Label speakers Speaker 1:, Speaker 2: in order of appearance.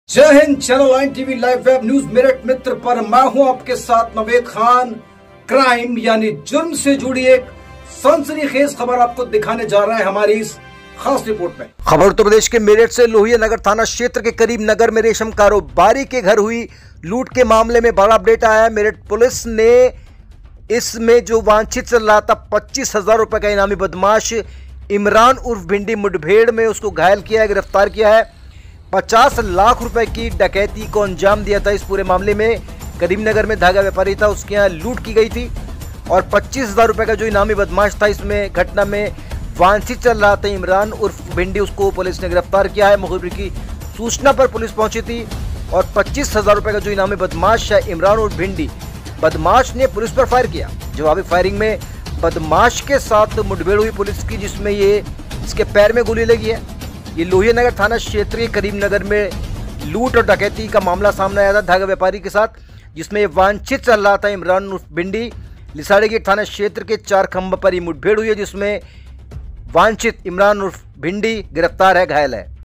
Speaker 1: जय हिंद। Channel 9 TV live web news Meerut मित्र पर मैं हूं आपके साथ नवेद खान। क्राइम यानी जुर्म से जुड़ी एक सनसनीखेज खबर आपको दिखाने जा रहा है हमारी इस खास रिपोर्ट में। खबर उत्तर प्रदेश के मेरठ से लोहिया नगर थाना क्षेत्र के करीब नगर में रेशम कारोबारी के घर हुई लूट के मामले में बड़ा अपडेट आया है। मेरठ पुलिस ने इसमें जो वांछित चल रहा था 25,000 रुपए का इनामी बदमाश इमरान उर्फ भिंडी मुठभेड़ में उसको घायल किया है, गिरफ्तार किया है। 50 लाख रुपए की डकैती को अंजाम दिया था। इस पूरे मामले में करीमनगर में धागा व्यापारी था, उसके यहाँ लूट की गई थी और 25,000 रुपए का जो इनामी बदमाश था इसमें घटना में वांछित चल रहा था इमरान उर्फ भिंडी, उसको पुलिस ने गिरफ्तार किया है। मुखबिर की सूचना पर पुलिस पहुंची थी और 25,000 रुपए का जो इनामी बदमाश है इमरान उर्फ भिंडी, बदमाश ने पुलिस पर फायर किया। जवाबी फायरिंग में बदमाश के साथ मुठभेड़ हुई पुलिस की, जिसमें ये इसके पैर में गोली लगी है। ये लोहिया नगर थाना क्षेत्र के करीमनगर में लूट और डकैती का मामला सामने आया था धागा व्यापारी के साथ, जिसमें वांछित चल रहा था इमरान उर्फ भिंडी। लिसाड़ी गेट थाना क्षेत्र के 4 खंभ पर ये मुठभेड़ हुई है, जिसमें वांछित इमरान उर्फ भिंडी गिरफ्तार है, घायल है।